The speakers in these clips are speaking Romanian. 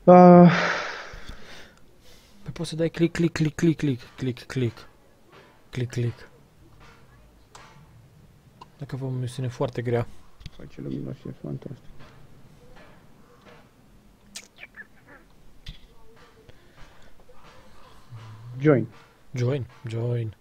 Uh, Păi poți să dai click, click, click, click, click, click, click, click, click. Dacă vă o misiune foarte grea. face luminos și e fantastic. Join. Join, join.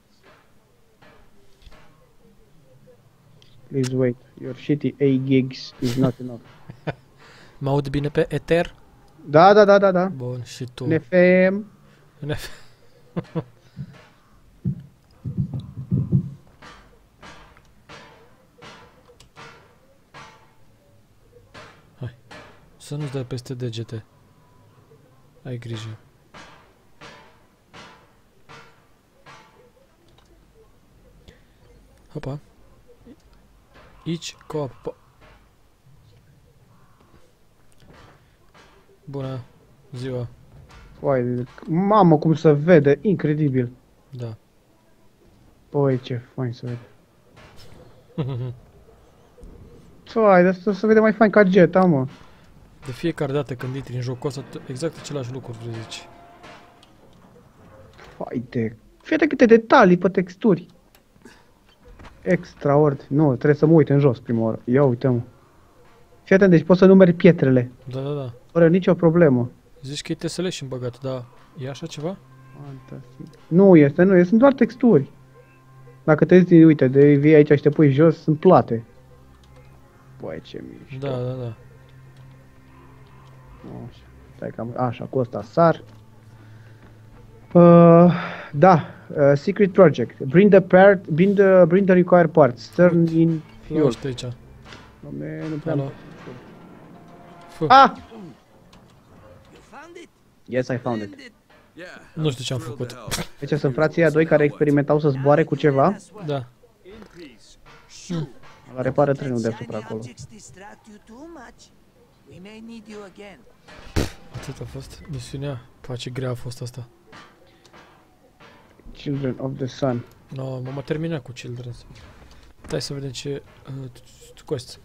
Please wait. Your shitty A gigs is not enough. Mă aud bine pe Ether? Da, da, da, da, da. Bun, și tu. NFM. Hai. Să nu-ți dai peste degete. Ai grijă. Hopa. Aici, copa. Bună ziua. Uai, mamă cum se vede, incredibil. Da. Băi, ce fain să vede. Uai, de asta se vede mai fain ca Jetta, mă. De fiecare dată când intri în jocul ăsta, exact același lucru zici. Fai de... Fii de câte detalii pe texturi. Extraordinar. Nu, trebuie să mă uit în jos prima oară. Ia uite-mă. Fii atent, deci poți să numeri pietrele. Da, da, da. Fără nicio problemă. Zici că e teselection băgat, dar e așa ceva? Fantastic. Nu este, nu este, sunt doar texturi. Dacă te zici, uite, de vii aici și te pui jos, sunt plate. Băi, ce mișto. Da, da, da. Așa, stai cam, așa, cu ăsta sar. Da, secret project. Bring the required parts. Turn in Ia fuel. uite aici. Doamne, nu prea... Alo. Fă. Ah! You found it? Yes, I found it. Yeah. Nu știu ce am făcut. Deci sunt frații ăia doi care experimentau să zboare cu ceva. Da. La repară trenul deasupra acolo. Objects distract you too much. We may need you again. Atât a fost misiunea. Pa, ce grea a fost asta. Children of the Sun. No, m-am terminat cu Children's. Hai să vedem ce... Cost.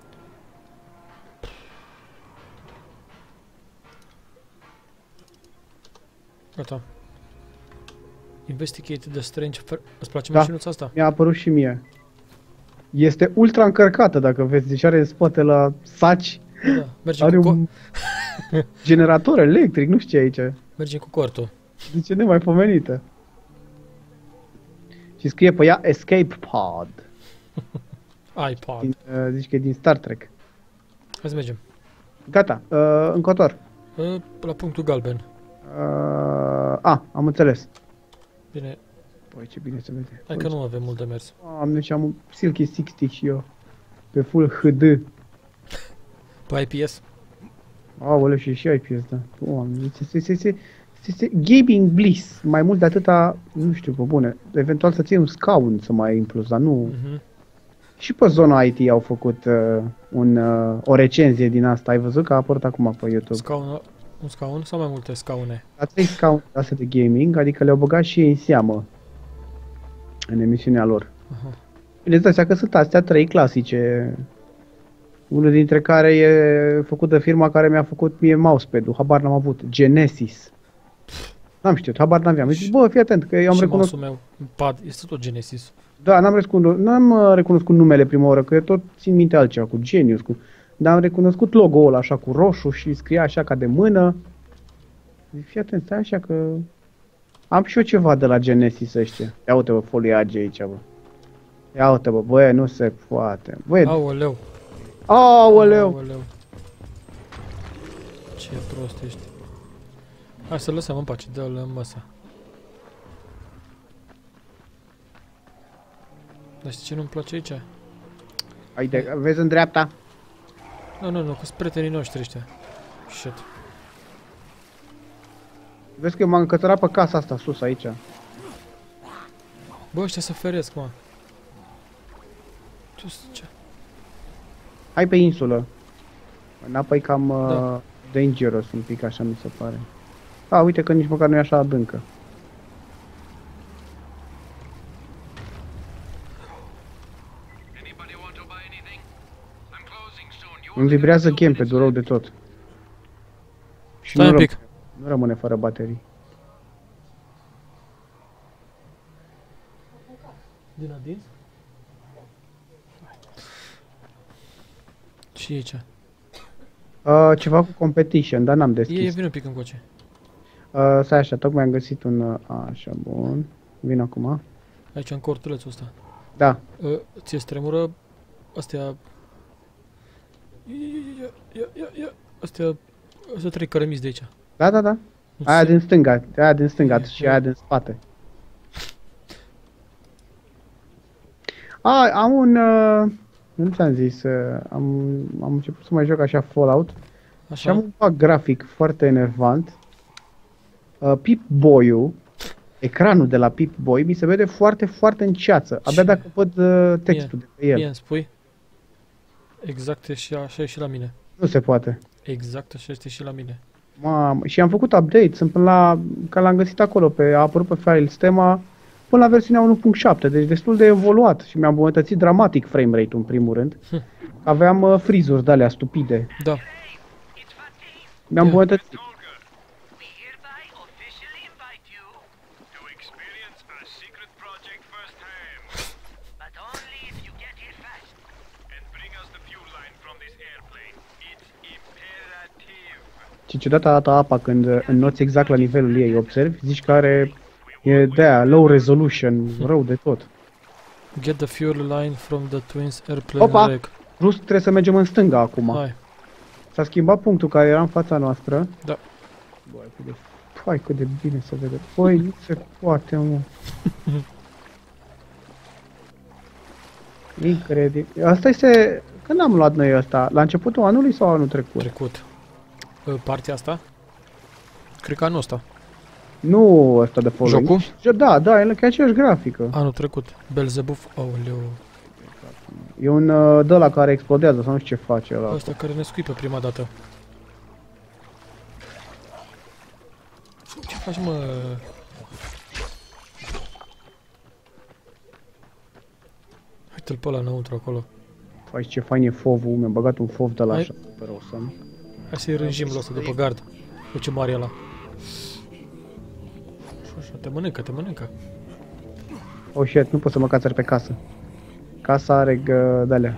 Gata. Investigate the strange... Îți place Da. mașinuța asta? Mi-a apărut și mie. Este ultra încărcată, dacă vezi, deci are în spate la saci. Da. Mergem Are cu, un generator electric, nu știu ce aici. mergem cu cortul. Deci e nemaipomenită. Și scrie pe ea Escape Pod. iPod. Din, zici că e din Star Trek. Hai să mergem. Gata, încotro. La punctul galben. Am înțeles. Bine, Păi ce bine se vede. hai că nu avem mult de mers. Am și am un Silky 60 și eu. Pe full HD. Pe IPS? Aoleu, și IPS, da. Doamne, gaming bliss. Mai mult de atâta, nu știu, pe bune. Eventual să ții un scaun să mai ai în plus, dar nu... Și pe zona IT au făcut o recenzie din asta. Ai văzut că a apărut acum pe YouTube? Un scaun sau mai multe scaune? La 3 scaune astea de gaming, adică le-au băgat și ei în seamă. În emisiunea lor. Aha. Bine, îți dai seama că sunt astea 3 clasice. Unul dintre care e făcut de firma care mi-a făcut mie mousepad-ul. Habar n-am avut. Genesis. N-am știut, habar n-aveam. Zic, bă, fii atent, că eu am Și recunoscut... mouse-ul meu, pad, este tot Genesis. Da, n-am recunoscut numele prima oară, că tot țin minte altceva, cu Genius, cu... Dar am recunoscut logo-ul ăla așa cu roșu și scria așa ca de mână. Zic, fii atent, stai așa că... Am și eu ceva de la Genesis ăștia. Ia uite, bă, foliage aici, bă. Ia uite, bă, băie, nu se poate. Băie, Aoleu. aoleu! Aoleu. Ce prost ești. Hai să lăsăm în pace, dă-l în masa. Dar știi ce nu-mi place aici? Haide, vezi în dreapta? Nu, că sunt prietenii noștri ăștia. Shit. Vezi că eu m-am încătărat pe casa asta sus, aici. Bă, ăștia se feresc, mă. Ce? Hai pe insulă. În apă e cam Da. dangerous un pic, așa mi se pare. A, uite că nici măcar nu e așa adâncă. Îmi vibrează gamepad-ul rău de tot. Și Stai un pic. nu rămâne fără baterii. Din adins? Și e aici. Ceva cu competition, dar n-am E, deschis. vine un pic încoace. Stai așa, tocmai am găsit un... Așa, bun. Vin acum. Aici, în cortulețul ăsta. Da. Ție stremură astea... Ia. Astea 3 cărămizi de aici. Da. Nu Aia se- din stânga, E, și aia din spate. Am un... nu ți-am zis, am început să mai joc așa Fallout și am Așa? un bug grafic foarte enervant. Pip-Boy-ul, ecranul de la Pip-Boy mi se vede foarte, foarte în ceață. Abia Ce? dacă văd textul de pe el. Mie îmi spui? Exact și așa e și la mine. Nu se poate. Exact așa este și la mine. Mamă, și am făcut update, sunt până la, că l-am găsit acolo, a apărut pe file sistema, până la versiunea 1.7, deci destul de evoluat și mi-a îmbunătățit dramatic frame rate-ul în primul rând. Aveam freeze-uri de-alea stupide. Da. Mi-a îmbunătățit. Soldier, we hereby officially invite you to experience our secret project firsthand. But only if you get here fast. And bring us the fuel line from this airplane. It's imperative. Și ciudată arată apa când înnoți exact la nivelul ei, observi? Zici că e de-aia, low resolution, rău de tot. Get the fuel line from the Twins airplane Opa! wreck. Plus trebuie să mergem în stânga acum. Hai. S-a schimbat punctul care era în fața noastră. Da. Băi, cât de bine se vede. Băi, nu se poate, mă. Incredibil. Asta este... Când am luat noi ăsta? La începutul anului sau anul trecut? Trecut. Partea asta? Cred că anul ăsta. Nu ăsta de following. Jocul? Da, e chiar aceeași grafică. Anul trecut. Belzebuf. Aoleu. E un de la care explodează sau nu știu ce face ăla. Ăsta care ne scuipă prima dată. Ce faci, mă? Uite-l pe ăla înăuntru acolo. Faci ce fain e fovul, mi-am băgat un fov de la Hai. așa pe rosăm. Hai să-i rânjim la ăsta după gard. Cu ce mare e ăla. Așa, te mănâncă, te mănâncă. Oh shit, nu pot să mă cațăr pe casă. Casa are de-alea.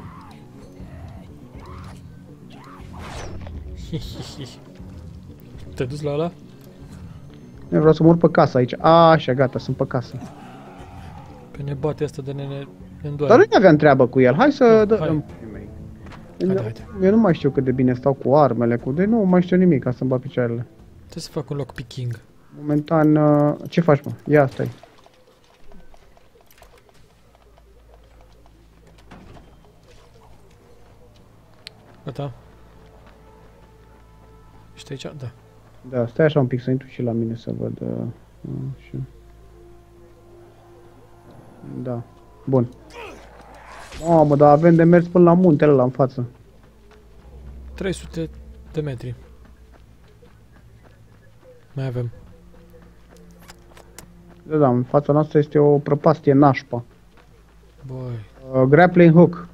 Te-ai dus la ăla? Eu vreau să mor pe casă aici. Așa, gata, sunt pe casă. Pe ne bate asta de ne Dar îndoare. nu aveam treabă cu el, hai să Nu, dăm. Haide. Eu nu mai știu cât de bine stau cu armele, nu mai știu nimic ca să-mi bat picioarele. Trebuie să fac un lockpicking. Momentan, ce faci, mă? Ia, stai. Gata. Ești aici? Da. Da, stai așa un pic să intru și la mine să văd. Așa. Da. Bun. Mamă, dar avem de mers până la muntele ăla în față. 300 de metri. Mai avem. Da, în fața noastră este o prăpastie nașpa. Băi, Grappling hook.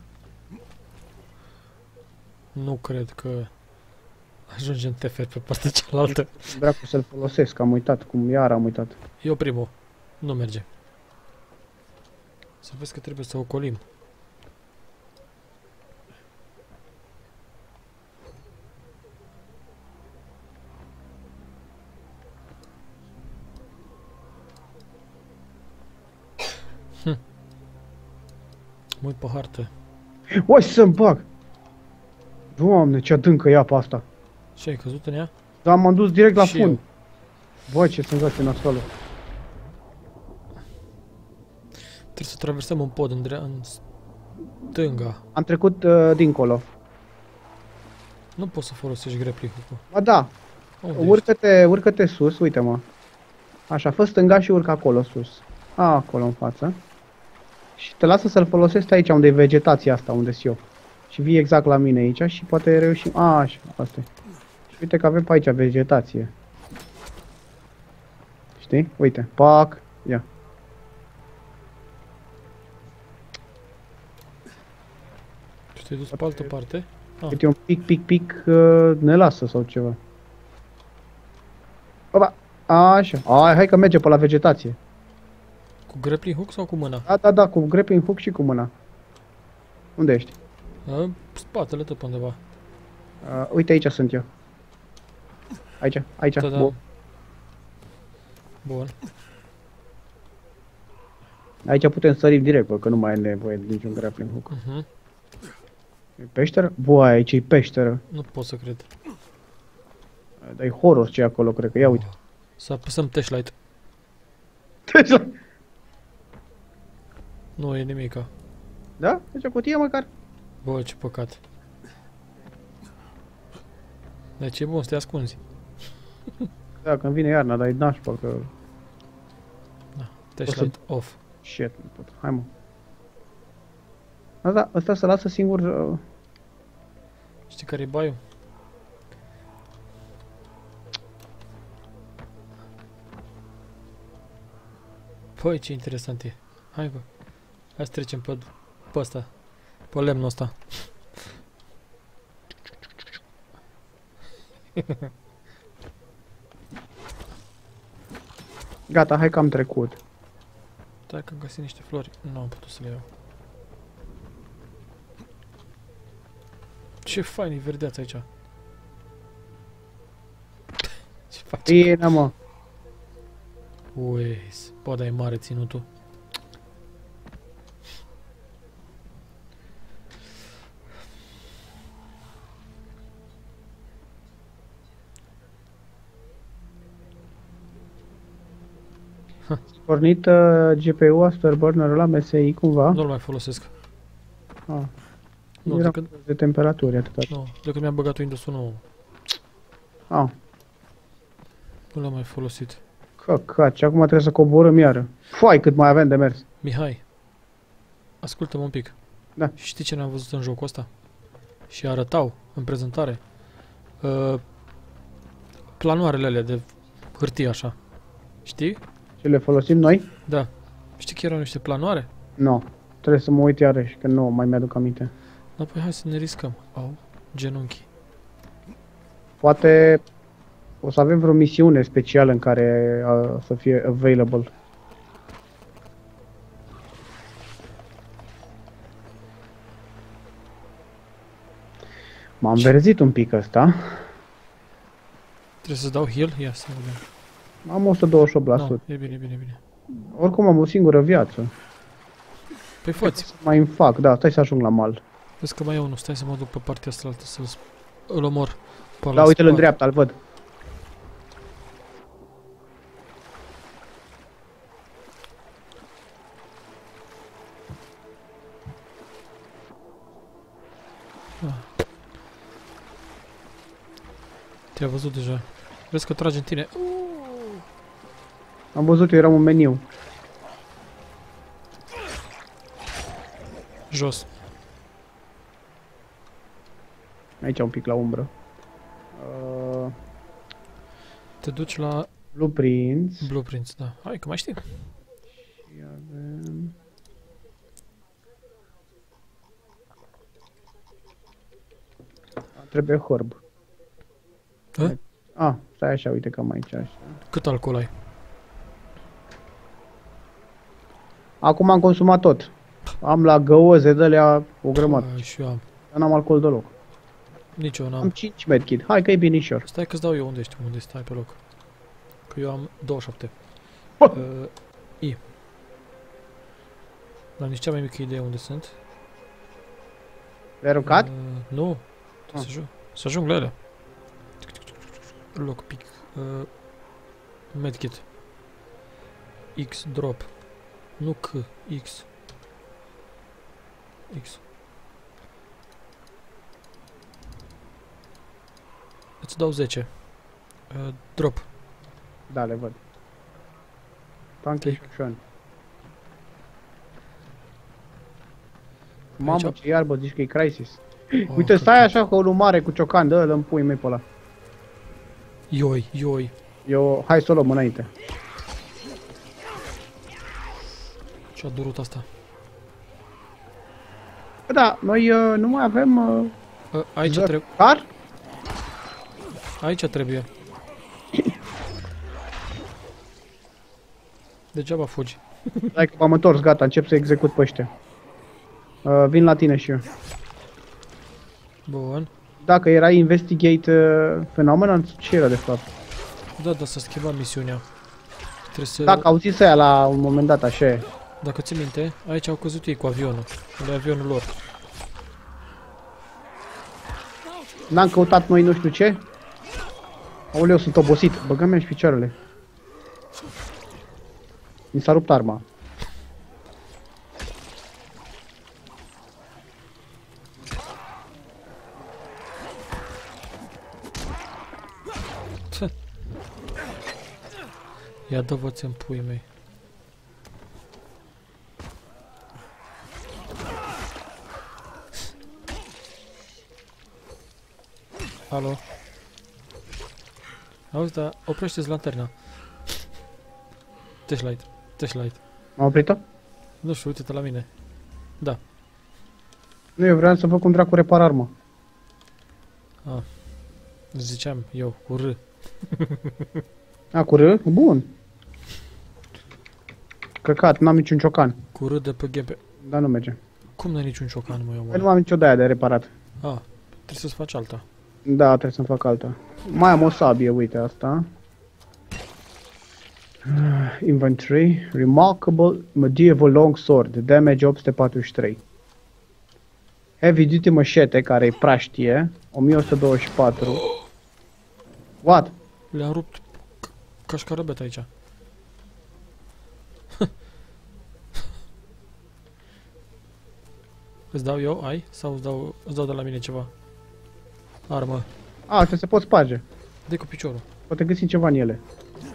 nu cred că ajungem tefer pe partea cealaltă. Dracu să-l folosesc, am uitat, iar am uitat. Eu primul. Nu merge. Să vezi că trebuie să ocolim. Mă uit pe hartă. Oi, să-mi bag! Doamne, ce adâncă e apa asta. Ce, ai căzut în ea? Dar m-am dus direct la Și fund. eu. Băi, ce senzație nasoală. Trebuie să traversăm un pod în stânga. Am trecut dincolo. Nu poți să folosești grappling-ul. Ba da, Unde urcă-te sus, uite-mă. Așa, fă stânga și urcă acolo sus. Acolo în față. Și te lasă să-l folosești aici unde e vegetația asta, unde sunt eu. Și vii exact la mine aici și poate reușim. Așa, asta e. Și uite că avem pe aici vegetație. Știi? Uite, pac, ia. Tu te-ai dus pe altă parte? Uite un pic, ne lasă sau ceva. Opa! Așa. Hai că merge pe la vegetație. Cu grappling hook sau cu mâna? Da, cu grappling hook și cu mâna. Unde ești? Spatele tot pe undeva. Uite, aici sunt eu. Aici. Da. Bun. Bun. Aici putem sări direct, bă, că nu mai e nevoie de niciun grappling hook. E peșteră? Bă, aici e peșteră. Nu pot să cred. Dar e horror ce e acolo, cred că. Ia uite. Să apăsăm flashlight. Nu e nimica. Da? Deci o cutie măcar. Bă, ce păcat. Deci e bun să te ascunzi. Da, când vine iarna, dar e nașpa că... Flashlight off. Shit, nu pot. Hai mă. Ăsta se lasă singur... Știi care e baiul? Păi, ce interesant e. Hai bă. Hai să trecem pe ăsta. Pe lemnul ăsta. Gata, hai că am trecut. Dacă am găsit niște flori, nu am putut să le iau. Ce fain e verdeața aici. Ce faci? Bine, mă. Uiz, bă, dar e mare ținutul. Pornit GPU Afterburner la MSI cumva. Nu-l mai folosesc. Nu, Era decât, de temperaturi atâta. nu, decât mi-am băgat Windows-ul nou. Nu l-am mai folosit. Căcaci, acum trebuie să coborâm iară. Foai, cât mai avem de mers. Mihai, ascultă-mă un pic. Da. Știi ce ne-am văzut în jocul ăsta? Și arătau în prezentare planoarele alea de hârtie așa. Știi? Ce le folosim noi? Da. Știi că erau niște planoare? Nu. Trebuie să mă uit iarăși, că nu mai mi-aduc aminte. Da, păi hai să ne riscăm. Au, genunchi. Poate o să avem vreo misiune specială în care să fie available. M-am verzit un pic ăsta. Trebuie să dau heal? Ia să vedem. Am 128%. No, e bine, bine, bine. Oricum am o singură viață. Păi fă-ți. Mai îmi fac, da, stai să ajung la mal. Vezi că mai e unul, stai să mă duc pe partea asta altă să-l omor. Da, uite-l în dreapta, îl văd. Te-a văzut deja. Vezi că trage în tine. Am văzut, eu eram un meniu. Jos. Aici un pic la umbră. Te duci la Blueprints. Blueprints, da. Hai că mai știi. Și avem... Trebuie herb. Stai așa, uite cam aici așa. Cât alcool ai? Acum am consumat tot. Am la găoze de alea o grămadă. Și eu am. Dar n-am alcool deloc. Nici eu n-am. Am 5 medkit. Hai că e binișor. Stai că-ți dau eu unde ești, unde stai pe loc. Că eu am 27. I. N-am nici cea mai mică idee unde sunt. Le-ai aruncat? Nu. Să ajung la ele. Lockpick. Medkit. X drop. Nu C. X. X. Îți dau 10. Drop. Da, le văd. Punky Shun. Mamă, ce iarbă, zici că e Crisis. Uite, stai așa cu unul mare cu ciocan, dă-l în pui mei pe ăla. Ioi. Hai să o luăm înainte. Ce-a durut asta? Da, noi nu mai avem... Aici trebuie. Car? Aici trebuie. Degeaba fugi. Hai că m-am întors, gata, încep să execut pe ăștia. Vin la tine și eu. Bun. Dacă era investigate phenomenon, ce era de fapt? Da, da, s-a schimbat misiunea. Trebuie să... Dacă auziți aia la un moment dat, așa e. Dacă ții minte, aici au căzut ei cu avionul. De avionul lor. N-am căutat noi nu știu ce. Aoleu, sunt obosit. Băgă-mi și picioarele. Mi s-a rupt arma. Ia dă-vă-ți în puii mei. Alo? Auzi, dar oprește-ți lanterna. Flashlight, flashlight. M-am oprit-o? Nu știu, uite-te la mine. Da. Nu, eu vreau să văd cum dracu repar arma. Ah. Ziceam eu, cu R. A, cu R? Bun. Căcat, n-am niciun ciocan. Cu R de pe GP. Dar nu merge. Cum n-ai niciun ciocan, mă, eu, Păi nu mă? am nicio de aia de reparat. Ah, trebuie să-ți faci alta. Da, trebuie să-mi fac alta. Mai am o sabie, uite asta. Inventory. Remarkable medieval long sword. Damage 843. Heavy duty machete, care e praștie. 1124. What? Le-am rupt cașcarabet aici. Îți dau eu, ai? Sau îți dau de la mine ceva? Armă. A, astea se pot sparge. Dă cu piciorul. Poate găsim ceva în ele.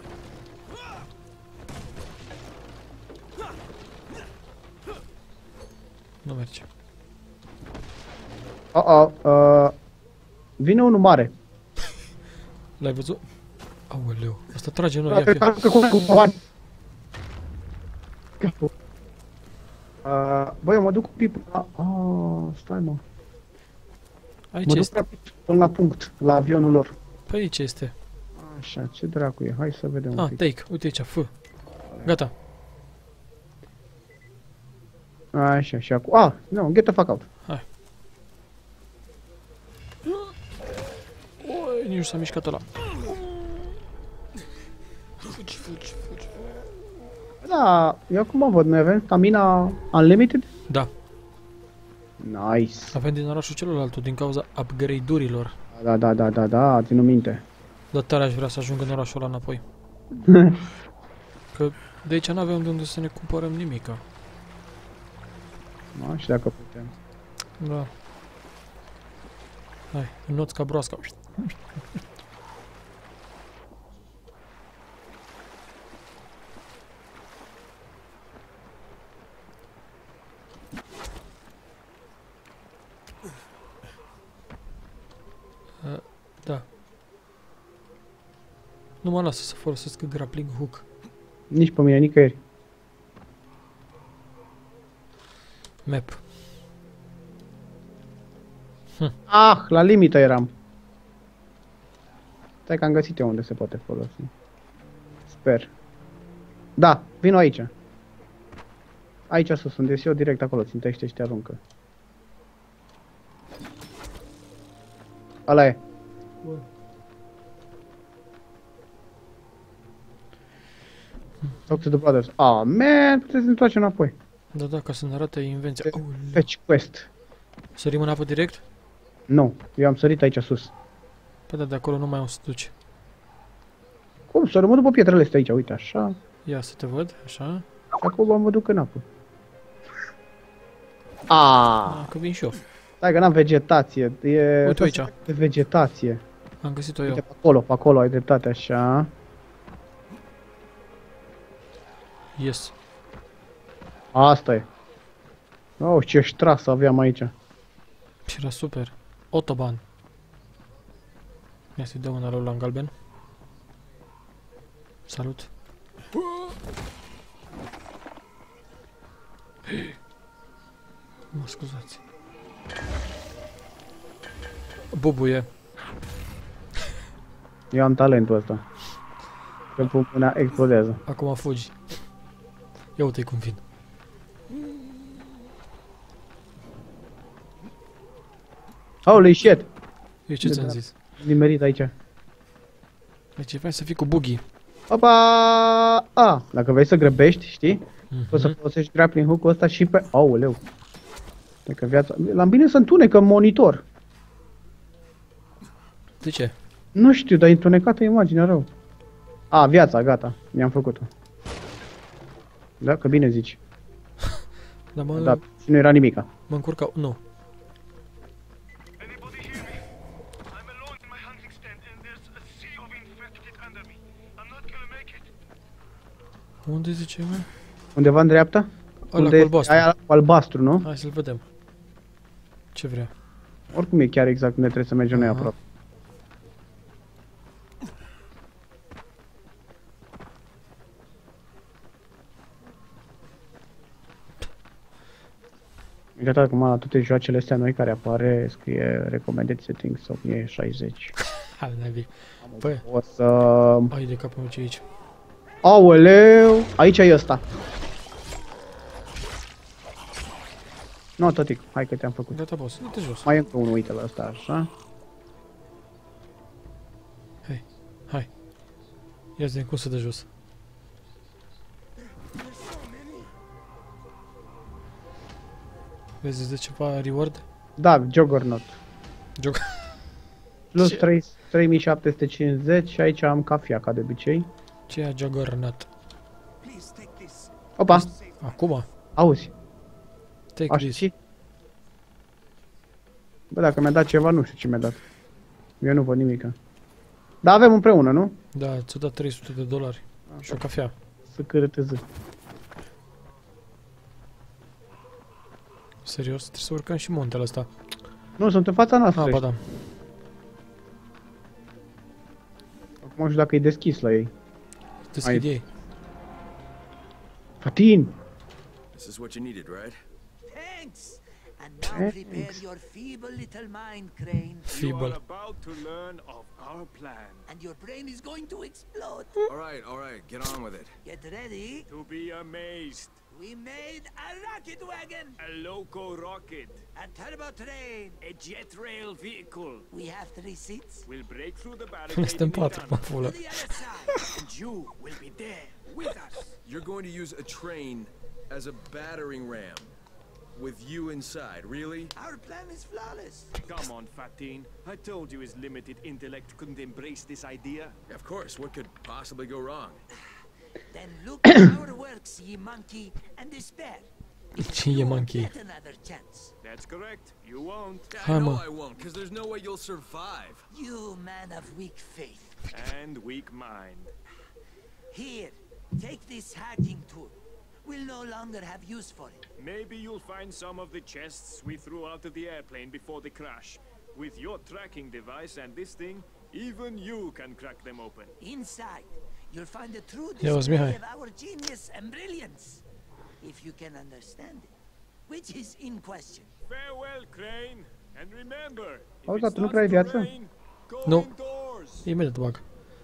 Nu merge. Vine unul mare. L-ai văzut? Aoleu, asta trage noi, ia fie. Băi, eu mă duc cu pipa. Stai mă. Aici Mă duc este. până la punct, la avionul lor. Pe aici este. Așa, ce dracu e? Hai să vedem un Ah, pic. take, uite aici, F. Gata. Așa, și acum. Nu, get the fuck out. Hai. Oi, nici nu s-a mișcat ăla. Fugi, fugi, fugi. Da, eu acum văd, noi avem stamina unlimited? Da, Nice. avem din orașul celălalt din cauza upgrade-urilor. Da, ținu minte. Dar tare aș vrea să ajung în orașul ăla înapoi. Că de aici n-avem de unde să ne cumpărăm nimica. Da, și dacă putem. Da. Hai, înnoți ca broasca. Da. Nu mă lasă să folosesc grappling hook. Nici pe mine, nicăieri. Map. Ah, la limită eram. Stai că am găsit eu unde se poate folosi. Sper. Da, vino aici. Aici sus, unde eu direct acolo, țintește și te aruncă. Ala e. Talk to the brothers. Ah, man, puteți să ne întoarcem înapoi. Da, da, ca să ne arate invenția. Aoleu. Fetch quest. Sărim în apă direct? Nu, eu am sărit aici sus. Păi da, de acolo nu mai o să duci. Cum? Să rămân după pietrele astea aici, uite, așa. Ia să te văd, așa. Și acum mă duc în apă. Ah, Ah, că vin și eu. stai că n-am vegetație. E Uite aici. de vegetație. Am găsit-o eu. Uite, pe acolo ai dreptate, așa. Yes. Asta e. Oh, ce ștrasă aveam aici. Și era super. Autoban. Ia să-i dau un alo la galben. Salut. Mă scuzați. Bubuie. Eu am talentul ăsta. Când pun mâna, explodează. Acum fugi. Ia uite-i cum vin. Holy shit! Eu ce De ți-am drag. zis? Nimerit aici. Deci e fain să fii cu buggy. Opa! A, dacă vrei să grăbești, știi? Poți să Mhm. folosești grappling hook-ul ăsta și pe... Aoleu! Dacă viața... L-am bine să întunecă în monitor. De ce? Nu știu, dar e întunecată imaginea rău. A, viața, gata. Mi-am făcut-o. Da, că bine zici. Dar mă, Da, și nu era nimica. mă încurcau. Nu. Anybody hear me? I'm alone in my hunting stand and there's a sea of infected under me. I'm not gonna make it. Unde zice, mă? Undeva în dreapta? Ăla Unde cu albastru. aia cu albastru, nu? Hai să-l vedem. Ce vrea? Oricum e chiar exact unde trebuie să mergem noi Aha. aproape. Uite acum la toate joacele astea noi care apare, scrie recommended settings 1060. Hai, naibii. Păi, O să... ai de capul meu ce e aici. Aoleu! Aici e ăsta. Nu, tătic, hai că te-am făcut. Gata, boss. Du-te jos. Mai e încă unul, uite la ăsta, așa. Hai, hai. Ia zi cum să dă jos. Vezi, îți dă ceva reward? Da, Juggernaut. Joc. Plus Ce? 3750 și aici am cafea, ca de obicei. Ce e Juggernaut? Please take this. Opa, Acum? auzi, Take așa this. și... Bă, dacă mi-a dat ceva, nu știu ce mi-a dat. Eu nu văd nimica. Dar avem împreună, nu? Da, ți-o dat $300 și o cafea. Să cârăteză. Serios? Trebuie să urcăm și muntele ăsta. Nu, sunt în fața noastră. Ah, ba da. Acum nu știu dacă e deschis la ei. Deschid Hai. ei. Fatin! This is what you needed, right? Thanks. And now prepare Thanks. your feeble little mind, Crane. You are Feeble. about to learn of our plan. And your brain is going to explode. All right, get on with it. Get ready. To be amazed. We made a rocket wagon, A loco rocket. a turbo train. A jet rail vehicle. We have 3 seats. Will break through the barricade Suntem in the patru, mă, tunnel. pula. To the other side. And you will be there with us. You're going to use a train as a battering ram with you inside, really? Our plan is flawless. Come on, Fatin. I told you his limited intellect couldn't embrace this idea. Of course, what could possibly go wrong? Then look at our works, ye monkey, and despair. Ce e You monkey? get another chance. That's correct. You won't. I Hi, know Ma. I won't, because there's no way you'll survive. You man of weak faith. And weak mind. Here, take this hacking tool. We'll no longer have use for it. Maybe you'll find some of the chests we threw out of the airplane before the crash. With your tracking device and this thing, even you can crack them open. Inside, you'll find the true Yeah, it was display Mihai. of our genius and brilliance. If you can understand it, which is in question. Farewell, Crane. And remember, if Auzi, it dar tu nu starts prea ai to viață? rain, go Nu. indoors. Imediat bag.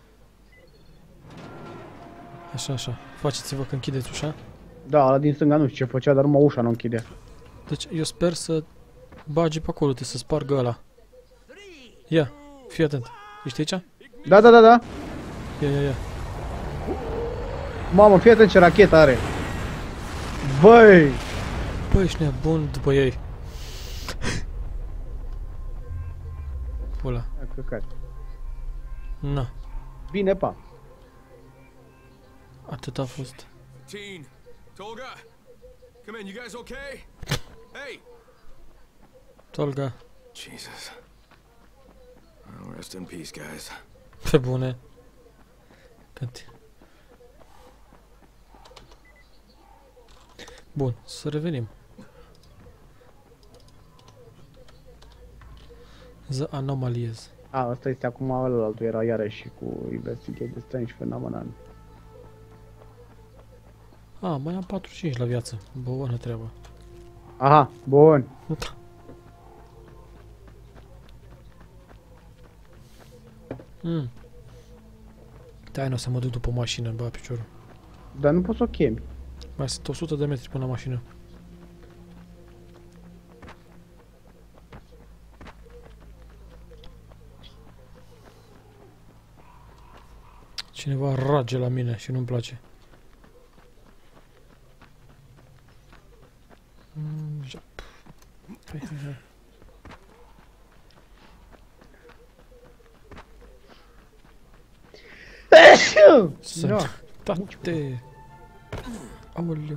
Așa, așa. Faceți-vă că închideți ușa. Da, ăla din stânga nu știu ce făcea, dar numai ușa nu închide. Deci eu sper să bagi pe acolo, să spargă ăla. 3, Ia, fii atent. Ești aici? Da, da, da, da. Ia. Mamă, fii atent ce rachetă are. Băi! Bă, ești nebun după ei. Pula. Ia, căcat. Na, Bine, pa. atât a fost. Teen, Tolga, come in. You guys okay? Hey! Tolga, Jesus. Well, rest in peace, guys. pe bune. Cânti. Bun, să revenim. The Anomalies. A, ăsta este acum ălaltul, era iarăși cu Investigate the Strange Phenomenon. A, mai am 45 la viață. Bună treabă. Aha, bun. Da, nu o să mă duc după mașină, bă, piciorul. Dar nu poți să o chemi. Mai sunt 100 de metri până la mașină. Cineva rage la mine și nu-mi place. Hai, hai, hai. Da. Tate! Aoleu!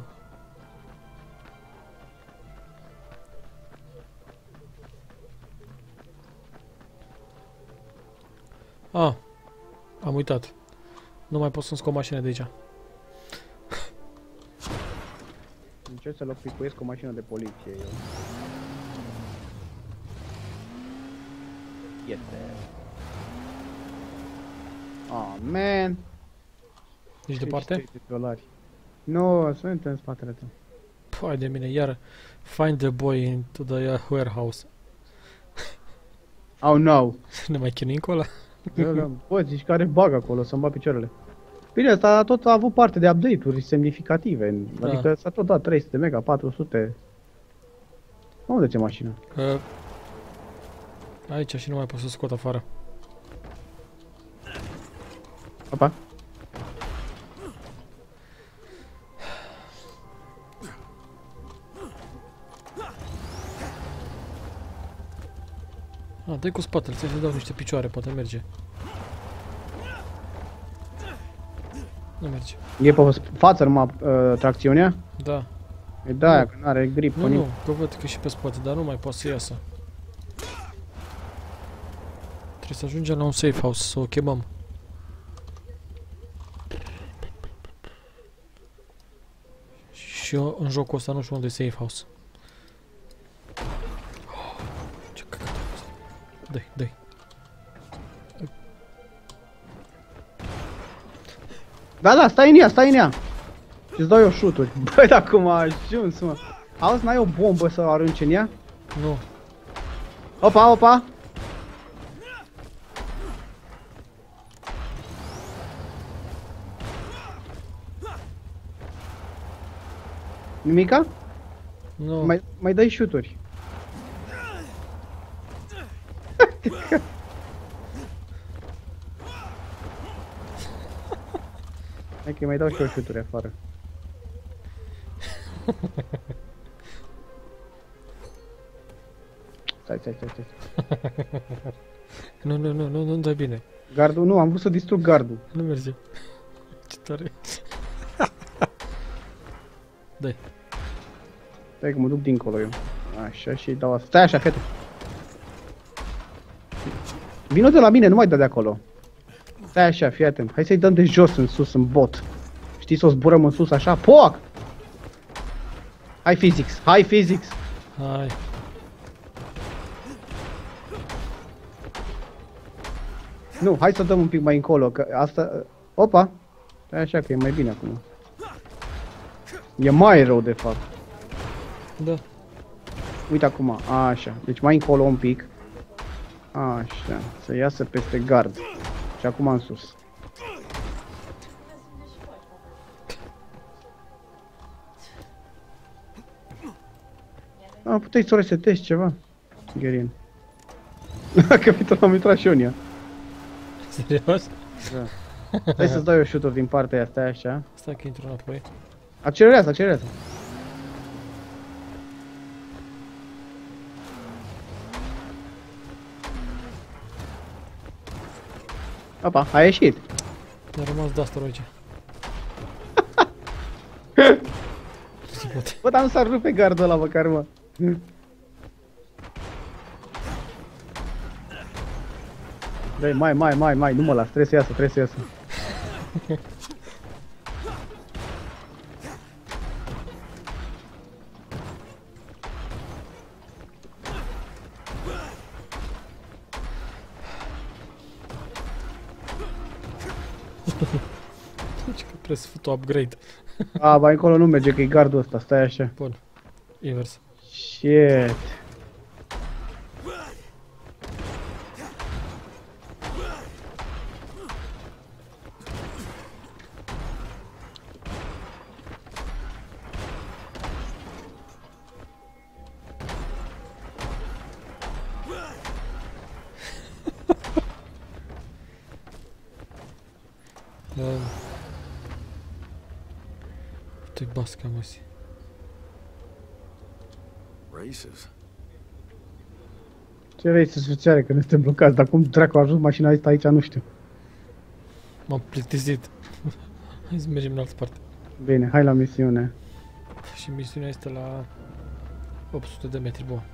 Ah, am uitat. Nu mai pot să-mi scot mașina de aici. Încerc să locuiesc o mașină de poliție eu. Este. Oh, man. Ești departe? $30. Nu, sunt în spatele tău. Păi de mine, iar find the boy into the warehouse. Oh, no. Ne mai chinuim cu ăla? Bă, zici că are bug acolo, să-mi bat picioarele. Bine, ăsta tot a avut parte de update-uri semnificative. Da. Adică s-a tot dat 300 mega, 400. Unde ți-e mașina? Aici și nu mai pot să scot afară. Opa. Dă-i cu spatele, ți-ai să dau niște picioare, poate merge. Nu merge. E pe față numai tracțiunea? Da. E de aia, că n-are grip pe Nu, nimic. nu, că văd că și pe spate, dar nu mai poate să iasă. Trebuie să ajungem la un safe house, să o chemăm. Și eu, în jocul ăsta nu știu unde e safe house. Ce căcat a fost. Dă-i, dă-i. Da, da, stai în ea, stai în ea. Îți dau eu shoot-uri. Băi, dar cum a ajuns, mă. Auzi, n-ai o bombă să o arunci în ea? Nu. Opa, opa. Nimica? Nu. Mai dai shoot-uri. Hai că mai dau și eu shoot-uri afară. Stai. Nu, nu-mi dai bine. Gardul, nu, am vrut să distrug gardul. Nu merge. Ce tare. Dai. Stai că mă duc dincolo eu. Așa și dau asta. Stai așa, fete. Vino de la mine, nu mai dă de acolo. Stai așa, fii atent. Hai să-i dăm de jos în sus, în bot. Știi să o zburăm în sus așa? Poc! Hai physics, hai physics! Hai. Nu, hai să dăm un pic mai încolo, că asta... Opa! Stai așa că e mai bine acum. E mai rău de fapt. Da. Uite acum, așa. Deci mai încolo un pic. Așa, să iasă peste gard. Și acum în sus. Puteai să o resetezi ceva, Gherin. Capitol am intrat și eu în ea. Serios? Da. Hai să-ți dau eu shoot-uri din partea aia, stai așa. Stai că intru înapoi. Accelerează, accelerează. Opa, a ieșit. Mi-a rămas Duster aici. Bă, dar nu s-ar rupe gardul ăla măcar, mă. Dai, mai, nu mă las, trebuie să iasă, trebuie să iasă. Deci că trebuie să fut o upgrade. A, mai încolo nu merge, că e gardul ăsta, stai așa. Bun. Invers. Shit. Te basca, măsi. Races. Ce vrei să suceare că ne suntem blocați, dar cum dracu a ajuns mașina asta aici, nu știu. M-am plictisit. Hai să mergem în altă parte. Bine, hai la misiune. Și misiunea este la 800 de metri, bun.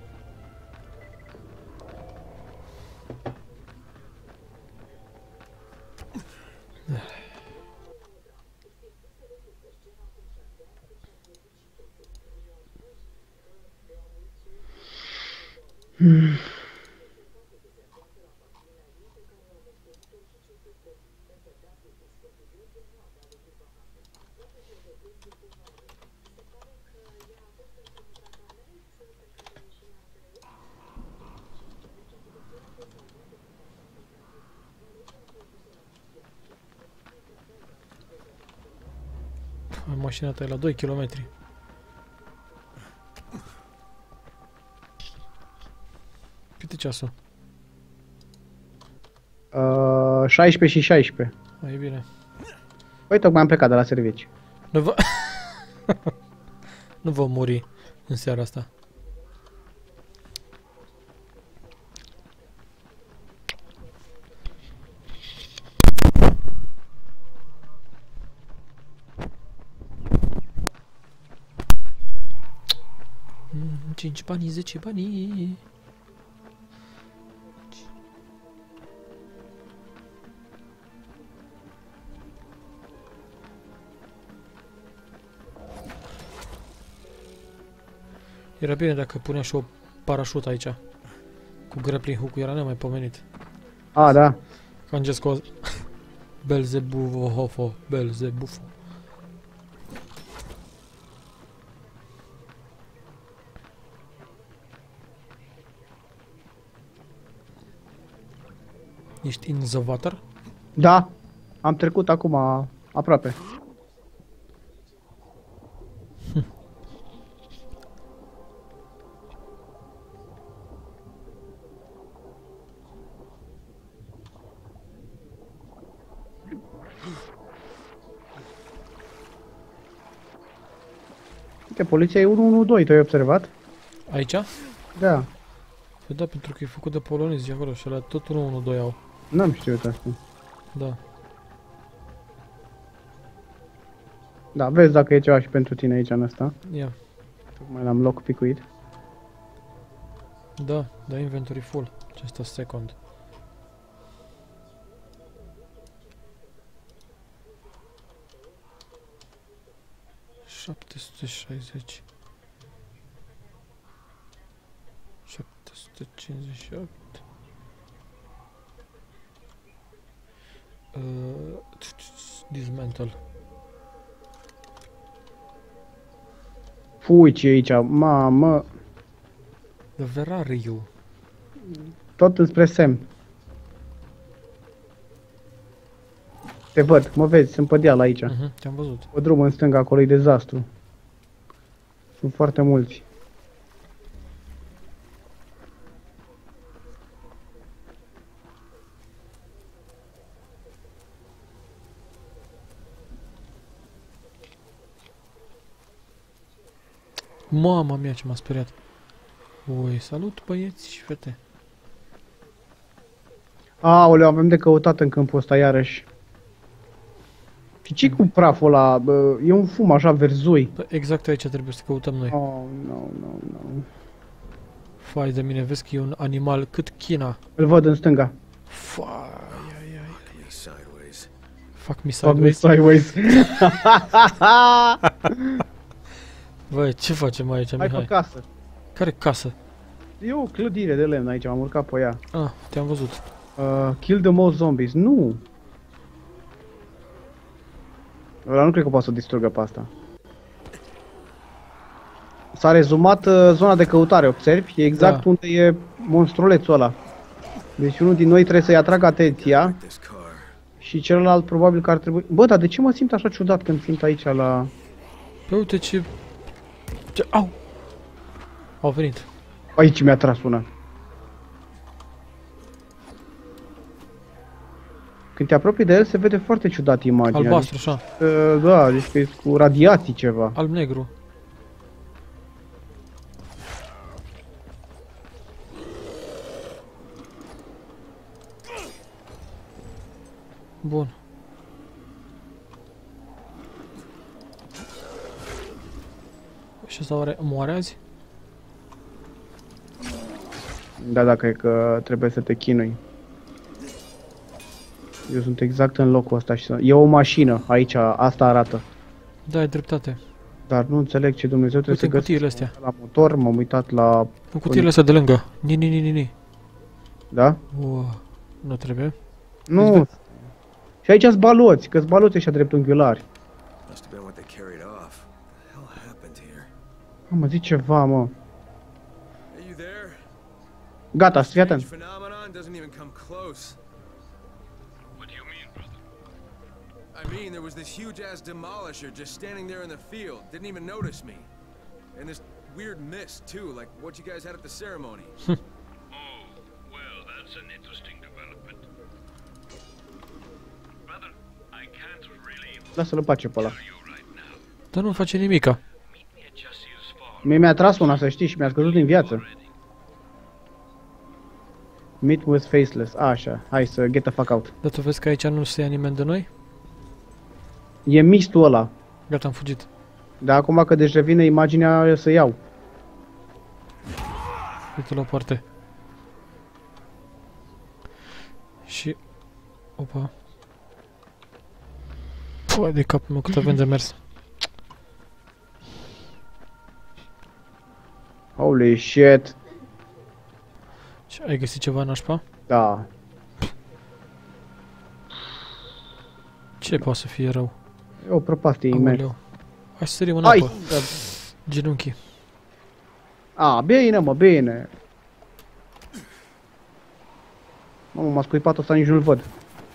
Mașina ta e la 2 km. Câte ceasul? 16 și 16. Mai e bine. Păi tocmai am plecat de la servici. Nu vă... Nu vom muri în seara asta. Cinci bani, 10 bani. Era bine dacă punea și o parașută aici. Cu grappling hook-ul era nemaipomenit. A, da. Că am scos Belzebufo, Belzebufo. Ești in the water? Da. Am trecut acum aproape. Uite, poliția e 112, tu ai observat? Aici? Da. Păi da, pentru că e făcut de polonezi de acolo și alea tot 112 au. N-am știut asta. Da. Da, vezi dacă e ceva și pentru tine aici în ăsta. Ia. Tocmai l-am lockpicuit. Da, da, inventory full. Just a second. ...760... ...758... ...dismantle... Fui ce e aici, mamă. The where are you? Tot înspre semn. Te văd, mă vezi, sunt pe deal aici. Te-am văzut. Pe drum în stânga, acolo e dezastru. Sunt foarte mulți. Mama mea, ce m-a speriat. Ui, salut băieți și fete. Aoleu, avem de căutat în câmpul ăsta iarăși. Și ce cu praful ăla? Bă, e un fum așa verzui. Bă, exact aici trebuie să căutăm noi. Oh, no. Fai de mine, vezi că e un animal cât China. Îl văd în stânga. Fai, Sideways. Fuck me Fuck me sideways. sideways. Băi, ce facem aici, Hai Mihai? pe casă. Care casă? E o clădire de lemn aici, am urcat pe ea. Ah, te-am văzut. Kill the most zombies. Nu. Ăla nu cred că poate să o distrugă pe asta. S-a rezumat zona de căutare, observi? E exact Da. unde e monstrulețul ăla. Deci unul din noi trebuie să-i atragă atenția This car. și celălalt probabil că ar trebui... Bă, dar de ce mă simt așa ciudat când sunt aici la... Păi uite ce... Au! Au venit. Aici mi-a tras una. când te apropii de el se vede foarte ciudat imaginea. Albastru, așa. Da, deci că e cu radiații ceva. Alb-negru. Bun. Și ăsta oare moare azi? Da, cred că trebuie să te chinui. Eu sunt exact în locul ăsta și e o mașină aici, asta arată. Da, ai dreptate. Dar nu înțeleg ce Dumnezeu trebuie Uite, să în găsesc. cutiile astea. La motor, m-am uitat la... În cutiile astea de lângă. Ni. Da? Nu trebuie. Nu. Și aici sunt baloți, că-s baloți ăștia dreptunghiulari. Must have been what they carried off. What the hell happened here? Mă, zi ceva, mă. Are you there? Gata, fii atent. Strange phenomenon doesn't even come close. What do you mean, brother? I mean, there was this huge-ass demolisher just standing there in the field. Didn't even notice me. And this weird mist, too, like what you guys had at the ceremony. Oh, well, that's an interesting development. Brother, I can't really Lasă-l în pace pe ăla. tell you right now. Dar nu face nimica. Meet me at Jassir's farm Mie mi-a tras una, să știi, și mi-a scăzut din viață. already. Meet with Faceless. Așa, hai să get the fuck out. Dar tu vezi că aici nu se ia nimeni de noi? E mistul ăla. Gata, am fugit. Dar acum că deja vine imaginea să iau. Uite la parte. Și... Opa. Păi de capul meu cât avem de mers. Holy shit. Și ai găsit ceva nașpa? Da. Ce poate să fie rău? E o prăpastie imensă. Aoleu. Hai să sărim în Hai! apă. Genunchii. A, bine, mă, bine. Mamă, m-a scuipat ăsta, nici nu-l văd.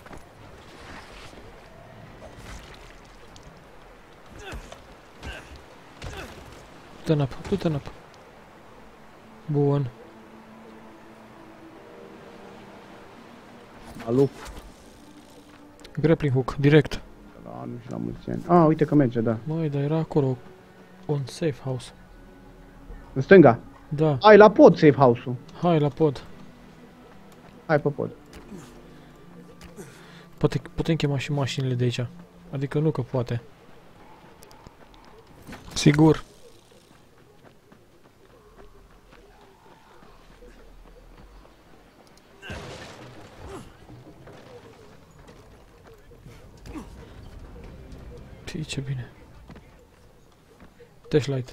Du-te în apă, du-te în apă. Bun. Alu. Grappling hook, direct. La anul și la mulți ani. A, uite că merge, da. Măi, dar era acolo un safe house. În stânga. Da, Hai la pod safe house-ul. hai la pod. Hai pe pod. Poate putem chema și mașinile de aici. Adică nu că poate. Sigur. Pii, ce bine. Flashlight.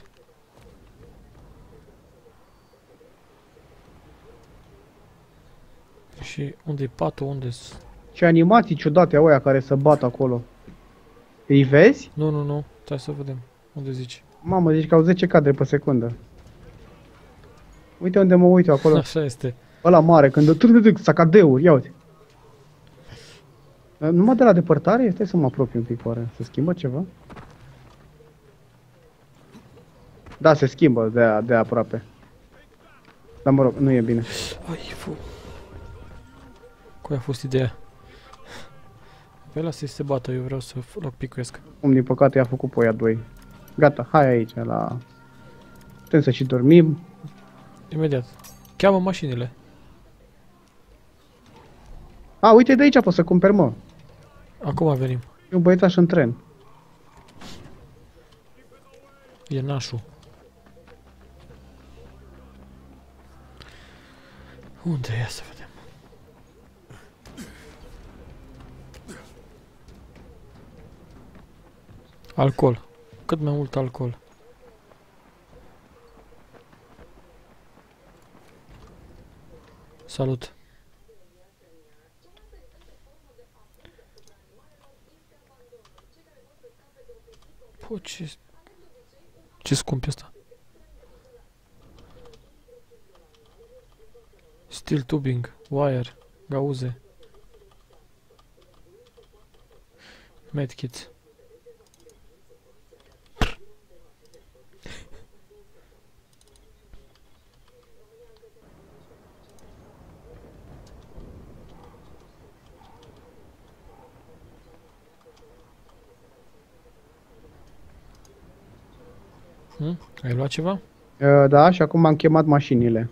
Și unde-i patul, unde-s? Ce animații ciudate au aia care se bat acolo. Îi vezi? Nu. Stai să vedem. Unde zici? Mamă, zici că au 10 cadre pe secundă. Uite unde mă uit eu acolo. Așa este. Ăla mare, când sacadeuri, ia uite. Numai de la depărtare? Stai să mă apropii un pic, oare. Se schimbă ceva? Da, se schimbă de aproape. Dar mă rog, nu e bine. Ai, fu. Cui a fost ideea? Pe lasă-i să se bată, eu vreau să lockpick-uiesc. Cum din păcate i-a făcut pe aia 2. Gata, hai aici la... Putem să și dormim. Imediat. Cheamă mașinile. A, uite de aici poți să cumperi, mă. Acum venim. E un băiețaș în tren. E nașul. Unde e? Să vedem. Alcool. Cât mai mult alcool. Salut. Pă, ce scump e ăsta? Steel tubing, wire, gauze. Medkits. Ai luat ceva? Da, și acum am chemat mașinile.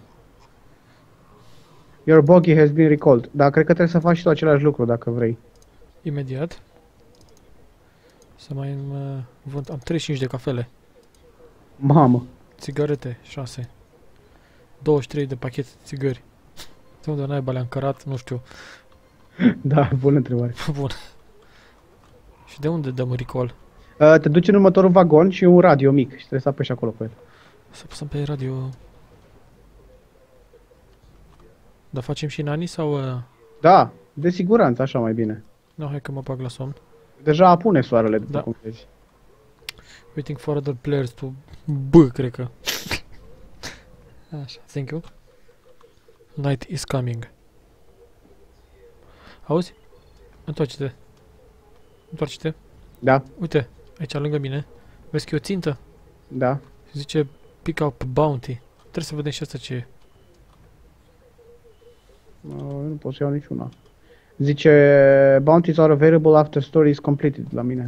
Your buggy has been recalled. Dar cred că trebuie să faci și tu același lucru dacă vrei. Imediat. Să mai vând. Am 35 de cafele. Mamă. Țigarete, 6. 23 de pachete de țigări. De unde naiba le-am cărat, nu știu. Da, bună întrebare. Bun. Și de unde dăm recall? Te duci în următorul vagon și un radio mic și trebuie să apeși acolo pe el. Să pusăm pe radio. Dar facem și nani sau... Da, de siguranță, așa mai bine. Nu, hai că mă bag la somn. Deja apune soarele, după Da. cum vezi. Waiting for other players to... cred că. Așa, thank you. Night is coming. Auzi? Întoarce-te. Întoarce-te. Da, Uite, aici lângă mine. Vezi că e o țintă? da. Zice pick up bounty. Trebuie să vedem și asta ce e. Nu pot să iau niciuna. Zice, bounties are available after story is completed la mine.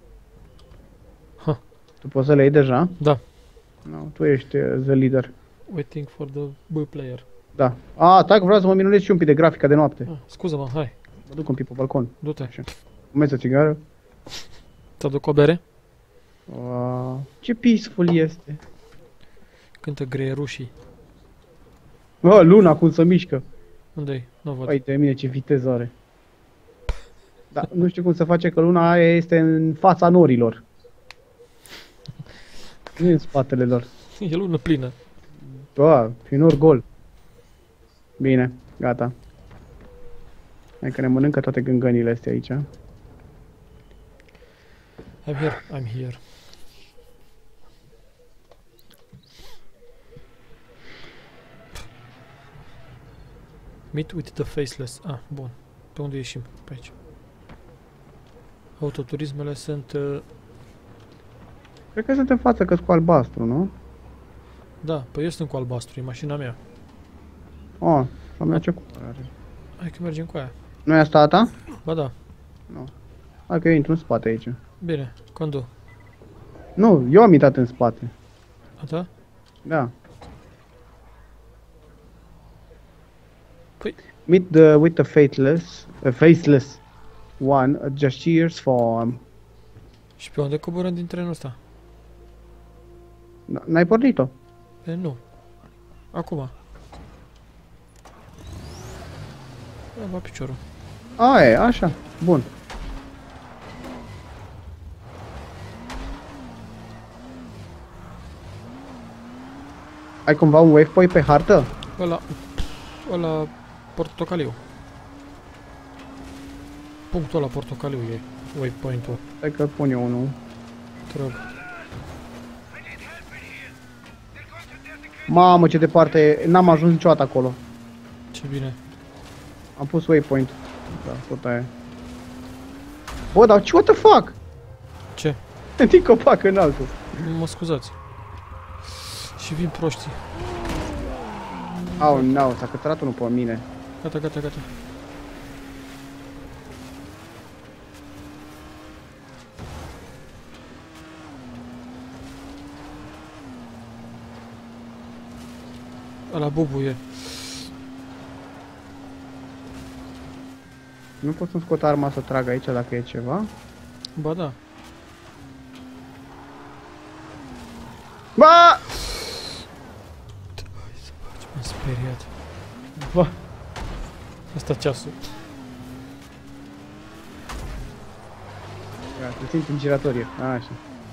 Ha. Tu poți să le iei deja? Da. Nu, tu ești the leader. Waiting for the player. Da. Stai că vreau să mă minunez și un pic de grafica de noapte. Scuză-mă, hai. Mă duc un pic pe balcon. Du-te. Așa. Fumez o țigară. Ți-aduc o bere? Ce peaceful este. Cântă greierușii. Luna cum se mișcă. Unde-i? Nu văd. Uite mine ce viteză are. Da, nu știu cum se face că luna aia este în fața norilor. Nu e în spatele lor. E lună plină. E nor gol. Bine, gata. Hai că ne mănâncă toate gângănile astea aici. I'm here. Meet with the faceless. Bun. Pe unde ieșim? Pe aici. Autoturismele sunt... Cred că sunt în față, că-s cu albastru, nu? Da, păi eu sunt cu albastru, e mașina mea. La mea ce culoare are? Hai că mergem cu aia. Nu e asta a ta? Ba da. Hai că eu intru în spate aici. Bine, condu. Nu, eu am intrat în spate. A ta? Da. Păi... Meet with the faceless one at Jashir's farm. Și pe unde coborăm din trenul ăsta? N-ai pornit-o? Nu. Acum. Va piciorul. E, așa. Bun. Ai cumva un waypoint pe hartă? Ăla portocaliu. Punctul ăla portocaliu e waypoint-ul. Hai că pun eu unul. Te rog. Mamă, ce departe e. N-am ajuns niciodată acolo. Ce bine. Am pus waypoint. Da, tot aia. Bă, dar what the fuck? Ce? Din copac în altul. Mă scuzați. Și vin proștii. Au, n-au, s-a cătărat unul pe mine. Gata. Ăla bubuie. Nu pot să-mi scot arma să trag aici dacă e ceva? Ba da. Ba! M-am speriat. Ba! Asta ceasul. Te țin în giratorie. Așa.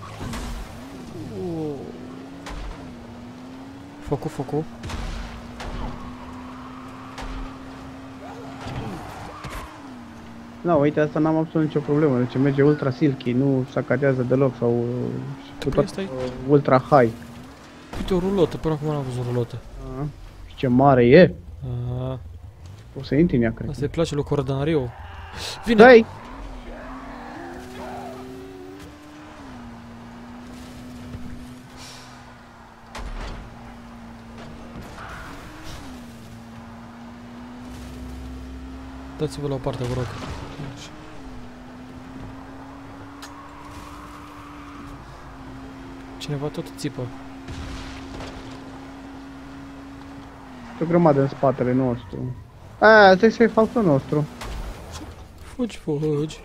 Focul. Da, uite, asta n-am absolut nicio problemă. Deci merge ultra silky, nu sacadează deloc sau cu tot ultra high. Uite o rulotă, până acum n-am văzut o rulotă. Și ce mare e? A, O să intri în ea, cred. asta îi place lui Corodonariu. Vine! Dai! Dați-vă la o parte, vă rog. Așa. Cineva tot țipă. O grămadă în spatele nostru. Aia, trebuie să fie falsul nostru. Fugi, fugi.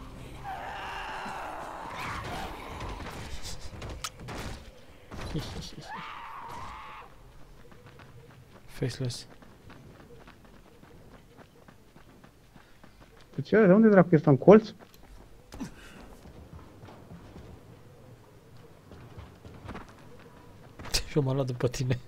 Faceless. Deci, de unde dracu este în colț? Și eu m-am luat după tine.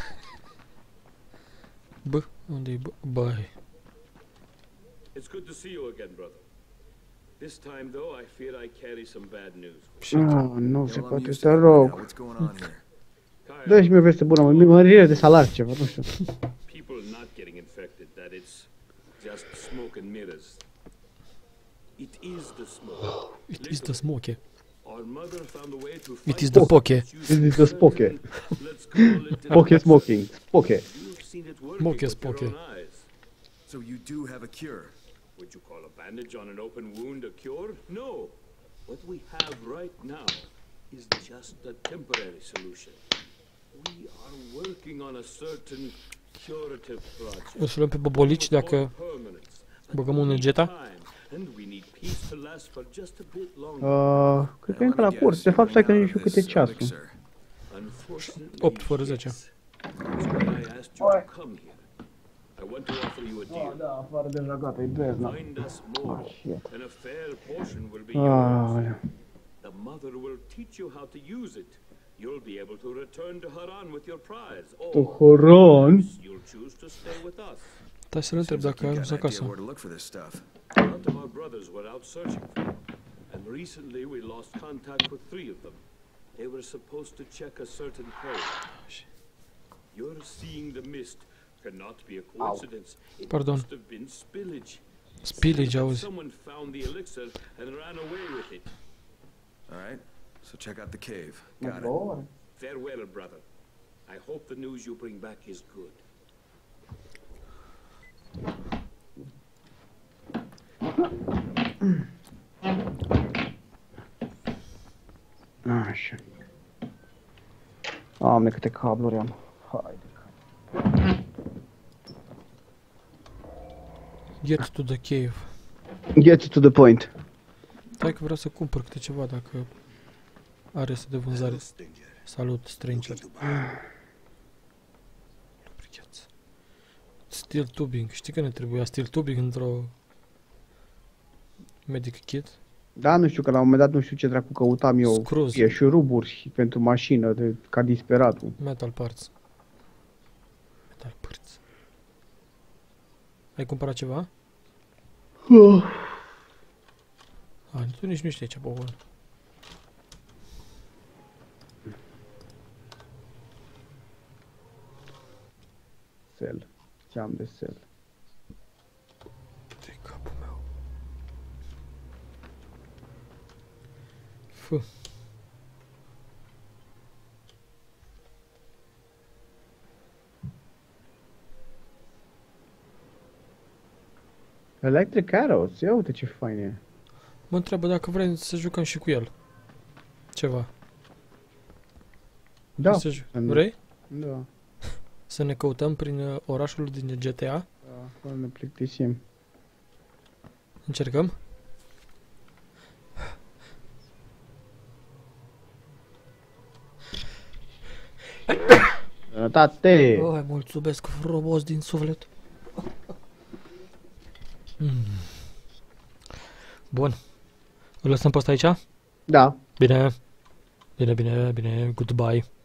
Bă, unde-i bă? Băi. It's good to see you again, brother. This time, though, I fear I carry some bad news. Nu se Hell, I'm poate, used te to it by now. rog. What's going on here? Dă-și mi o veste bună, mărire de salari, ceva, nu știu. People not getting infected, that it's just smoke and mirrors. It is the smoke. It is the smoke. Our mother found a way to It fight is the poke. This is the spoke. Let's call it Poke smoking. Spoke. You've seen it working Smoke is with your poke. own eyes. So you do have a cure? Would you call a bandage on an open wound a cure? No. What we have right now is just a temporary solution. We are working on a certain curative project. Îl sunăm pe Bobolici dacă băgăm un Geta. And we need peace to last for just a bit longer. Cred că e încă la curs. De fapt, stai că nu știu câte ceasul. 8 fără 10. That's why I asked you to come here. I want to offer you a deal. Da, afară deja gata, e bezna. Find us more, and a fair portion will be yours. The mother will teach you how to use it. You'll be able to return to Haran with your prize, or Horon? you'll choose to stay with us. Stai să-l întreb dacă a ajuns acasă. Where to look for this stuff? A lot of our brothers were out searching for it, and recently we lost contact with 3 of them. They were supposed to check a certain code. You're seeing the mist cannot be a coincidence. It Pardon. must have been spillage. Spillage, auzi. Someone found the elixir and ran away with it. All right. So check out the cave. Got it. Farewell, brother. I hope the news you bring back is good. Așa. Doamne, câte cabluri am. Haide. Get to the cave. Get to the point. Stai că vreau să cumpăr câte ceva dacă are să de vânzare. Salut, stranger. Lubricați. Steel tubing. Știi că ne trebuia steel tubing într-o medic kit? Da, nu știu, că la un moment dat nu știu ce dracu căutam eu. Screws. E șuruburi pentru mașină, ca disperatul. Metal parts. Metal parts. Ai cumpărat ceva? A, tu nici nu știi ce băgă. Sel. Ce-am de sel. De capul meu. Fă. Electric Arrows, ia uite ce fain e. Mă întreabă dacă vrei să jucăm și cu el. Ceva. Da. Vrei? Da. Să ne căutăm prin orașul din GTA? Da, fără ne plictisim. Încercăm? Sănătate! Oi, mulțumesc frumos din suflet. Bun. Îl lăsăm pe ăsta aici? Da. Bine. Bine, bine, bine. Goodbye.